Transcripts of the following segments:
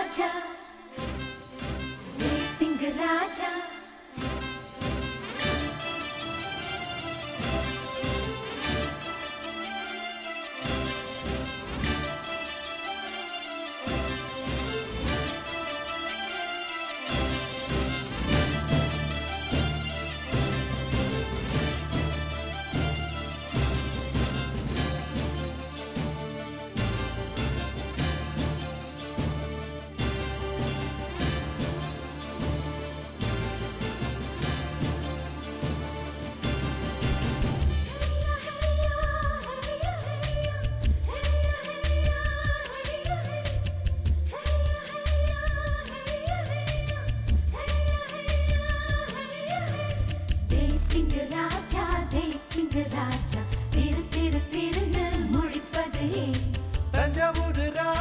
राजा देव सिंह राजा राजा तेरे तेरे तेरे न मुड़िपदे तंजावूर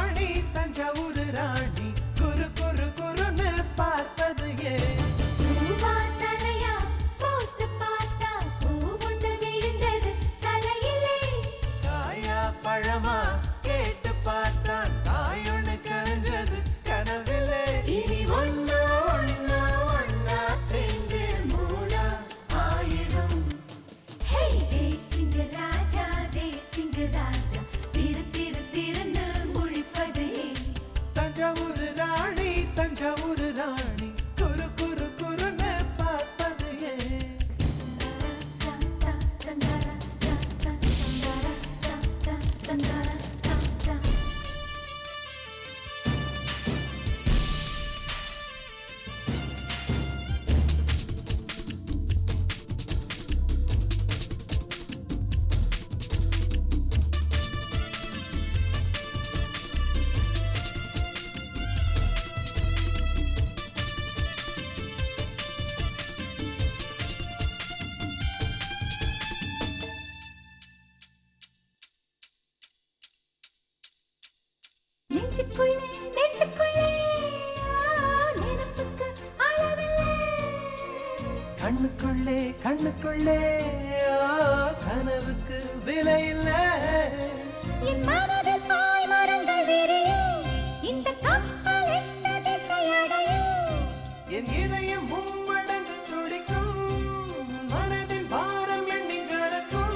रानी कुरु कुरु कुरु न पार्पदे पूवा तलया पोट पाता पूवुन्न विழுந்தது தலையிலே காயா பழமா கேட்டு பார்த்தான் காயொன்னு கரைஞ்சது கனவிலே இனி ஒன்னா ஒன்னா ஒன்னா சேர்ந்து மூணா ஆயிரம் ஹே தேவ் சிங் ராஜா திரு திரு திருன்னு முழிப்பதே தஞ்சாவூர் ராணி குரு குரு குரு ந பார்ப்பதே நெஞ்சுக்குள்ளே நினைப்புக்கு அளவில்லை கண்ணுக்குள்ளே கனவுக்கு விலை இல்லை என் மனதில் பாய் மரங்கள் விரியும் இந்த கப்பல் எந்த திசையடையும் என் இதயம் மும்மடங்கு துடிக்கும் மனதின் பாரம் எண்ணி கறக்கும்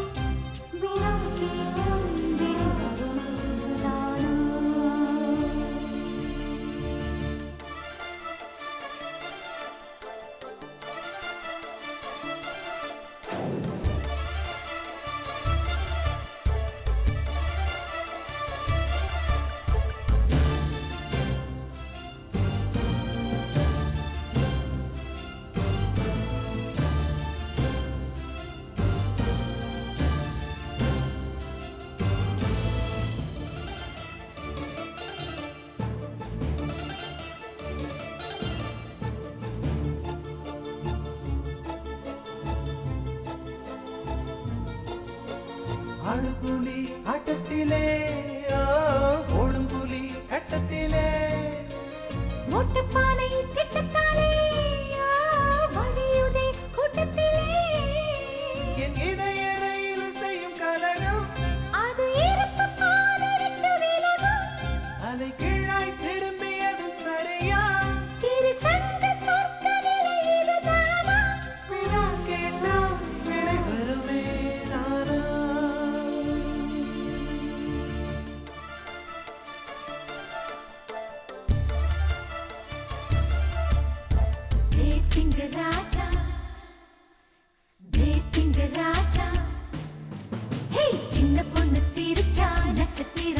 ஆடுபுலி ஆட்டத்திலே ஓடும் புலி கட்டத்திலே மொட்டுப்பானை திட்டத்தாலே வழியுதே கூட்டத்திலே என் இதயறையில் செய்யும் கலகம் அது இருப்பு பாதரிட்டு விலகும் அலை கீழாய் திரும்பியதும் சரியா திரு சங்க சொர்க்க நிலை இதுதானா வினா கேட்டா விடை வருமே நானா தேவ் சிங் ராஜா ஹே சின்ன பொண்ணு சிரிச்சா நட்சத்திரம்